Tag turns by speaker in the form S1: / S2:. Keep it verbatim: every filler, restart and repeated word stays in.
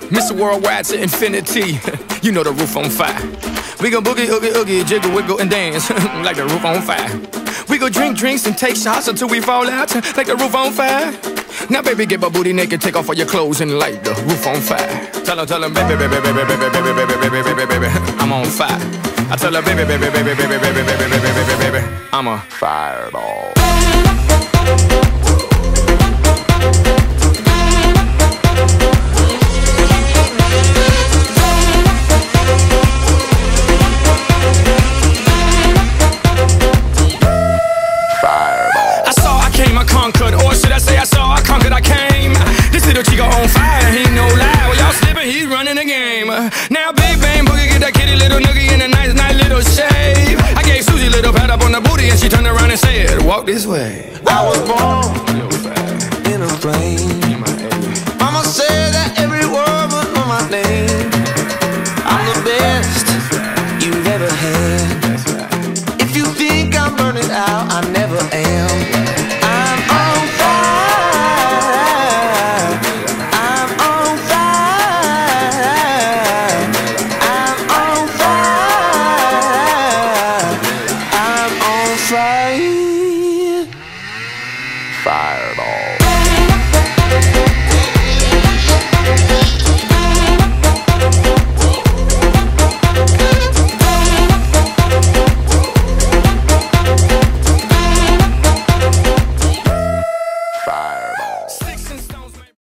S1: Mister Worldwide to infinity. You know the roof on fire. We go boogie, oogie, oogie, jiggle, wiggle, and dance like the roof on fire. We go drink drinks and take shots until we fall out like the roof on fire. Now baby, get my booty naked, take off all your clothes and light the roof on fire. Tell her, tell her, baby, baby, baby, baby, baby, baby, baby, baby, baby, baby, I'm on fire. I tell her, baby, baby, baby, baby, baby, baby, baby, baby, baby, baby, I'm a fireball. Conquered, or should I say I saw, I conquered, I came. This little chico on fire, he no lie. Well, y'all slipping, he's running the game. Now Big Bang Boogie, get that kitty little noogie in a nice, nice little shave. I gave Susie a little pat up on the booty and she turned around and said, walk this way.
S2: I was born in a plane. Mama said that